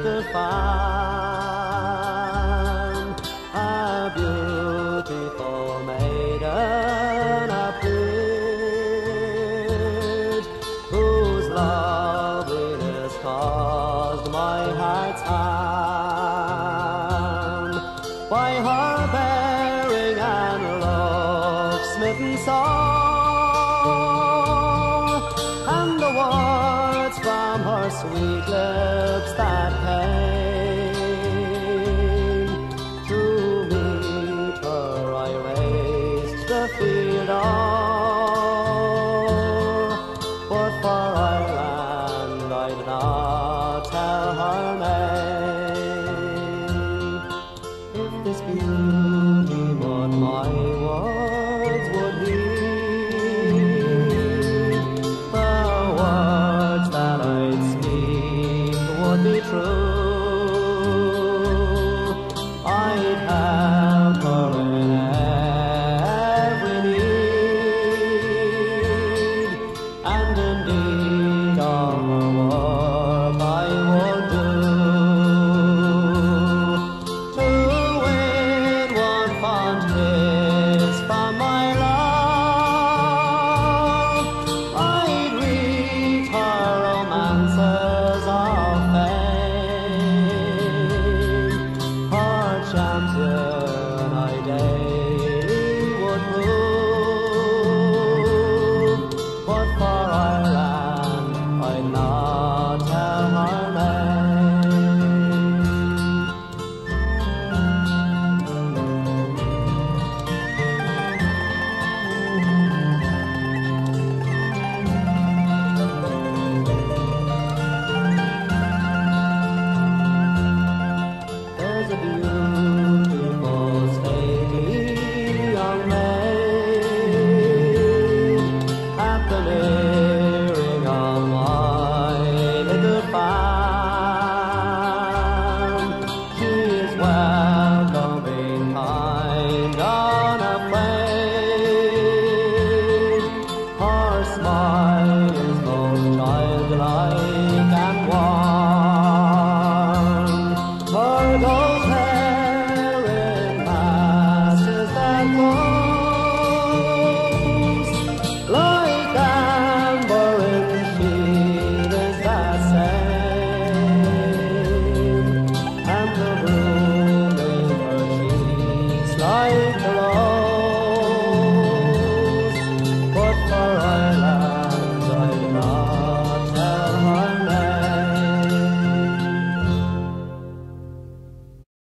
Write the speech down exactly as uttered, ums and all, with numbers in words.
to find a beautiful maiden appeared, whose loveliness caused my heart's hand. By her bearing and love-smitten soul, and the words from her sweet lips that came, to meet her I raced the field o'er, but for Ireland I did not tell her name. If this beauty but my words would heed, the words that I'd speak would be true.